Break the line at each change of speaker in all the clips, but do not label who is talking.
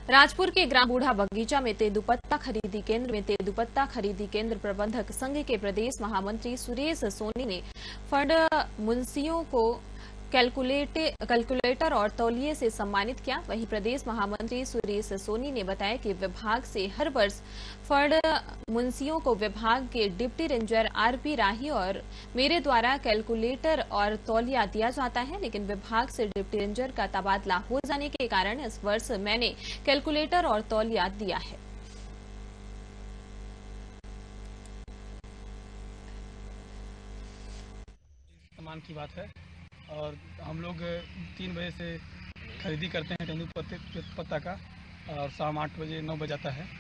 राजपुर के ग्राम बूढ़ा बगीचा में तेंदुपत्ता खरीदी केंद्र प्रबंधक संघ के प्रदेश महामंत्री सुरेश सोनी ने फंड मुंशियों को कैलकुलेटर और तौलिए से सम्मानित किया। वहीं प्रदेश महामंत्री सुरेश सोनी ने बताया कि विभाग से हर वर्ष फंड मुंशियों को विभाग के डिप्टी रेंजर आरपी राही और मेरे द्वारा कैलकुलेटर और तौलिया दिया जाता है, लेकिन विभाग से डिप्टी रेंजर का तबादला हो जाने के कारण इस वर्ष मैंने कैलकुलेटर और तौलिया दिया है।
सम्मान की बात है और हम लोग 3 बजे से खरीदी करते हैं तेंदुपत्ता का और शाम 8 बजे 9 बजे आता है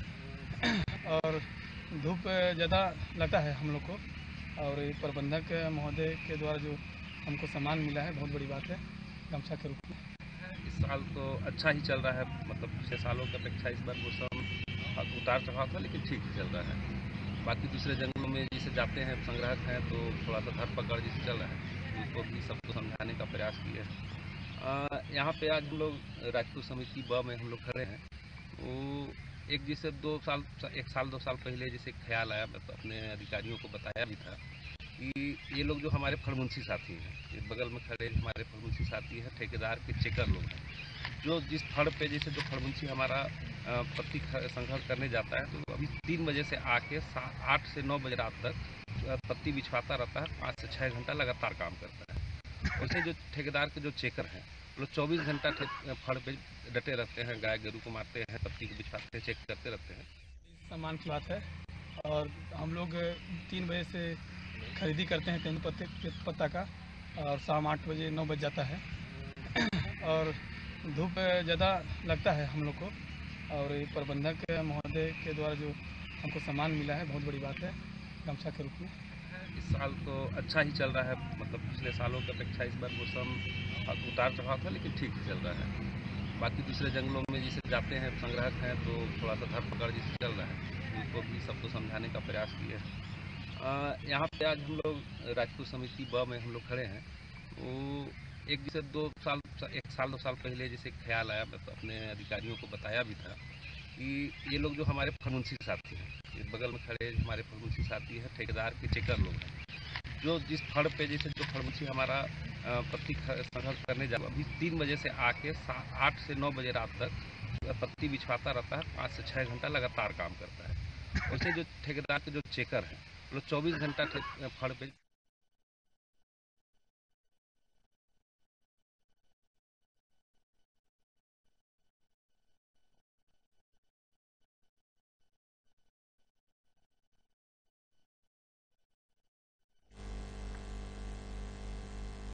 और धूप ज़्यादा लगता है हम लोग को और ये प्रबंधक महोदय के द्वारा जो हमको सम्मान मिला है बहुत बड़ी बात है गमछा के रूप में।
इस साल तो अच्छा ही चल रहा है, मतलब पिछले सालों की अपेक्षा इस बार मौसम उतार चढ़ाव था लेकिन ठीक ही चल रहा है। बाकी दूसरे जंगलों में जैसे जाते हैं संग्राहक हैं तो थोड़ा सा धरपकड़ जैसे चल रहा है, उनको भी सबको समझाने का प्रयास किए हैं। यहाँ पे आज हम लोग राजपुर समिति ब में हम लोग खड़े हैं। वो एक जैसे 1 साल 2 साल पहले जैसे ख्याल आया, मैं तो अपने अधिकारियों को बताया भी था कि ये लोग जो हमारे फड़मुंशी साथी हैं, ये बगल में खड़े हमारे फड़मुंशी साथी हैं, ठेकेदार के चेकर लोग हैं, जो जिस फड़ पे जैसे जो फड़मुंशी हमारा पत्ती संग्रह करने जाता है तो अभी 3 बजे से आके 8 से 9 बजे रात तक पत्ती बिछवाता रहता है, 5 से 6 घंटा लगातार काम करता है। वैसे जो ठेकेदार के जो चेकर हैं वो लोग 24 घंटा फड़ पे डटे रहते हैं, गाय गोरू को मारते हैं, पत्ती को बिछवाते हैं, चेक करते रहते हैं।
सम्मान की बात है और हम लोग 3 बजे से खरीदी करते हैं तेंदुपत्ता का और शाम 8 बजे 9 बजे जाता है और धूप ज़्यादा लगता है हम लोग को और ये प्रबंधक महोदय के द्वारा जो हमको सम्मान मिला है बहुत बड़ी बात है गमछा के रूप में।
इस साल तो अच्छा ही चल रहा है, मतलब पिछले सालों की अपेक्षा इस बार मौसम उतार चढ़ाव था लेकिन ठीक ही चल रहा है। बाकी दूसरे जंगलों में जैसे जाते हैं संग्राहक हैं तो थोड़ा सा धरपकड़ जैसे चल रहा है, उनको भी सबको समझाने का प्रयास किए हैं। यहाँ पे आज हम लोग राजपुर समिति ब में हम लोग खड़े हैं। वो एक जैसे 1 साल 2 साल पहले जैसे ख्याल आया, मैं तो अपने अधिकारियों को बताया भी था कि ये लोग जो हमारे फड़मुंशी साथी हैं, ये बगल में खड़े हमारे फड़मुंशी साथी हैं, ठेकेदार के चेकर लोग हैं, जो जिस फड़ पे जैसे जो फड़मुंशी हमारा पत्ती संग्रह करने जा अभी 3 बजे से आके 8 से 9 बजे रात तक पत्ती बिछवाता रहता है, 5 से 6 घंटा लगातार काम करता है। वैसे जो ठेकेदार के जो चेकर हैं वो लोग 24 घंटा फड़ पे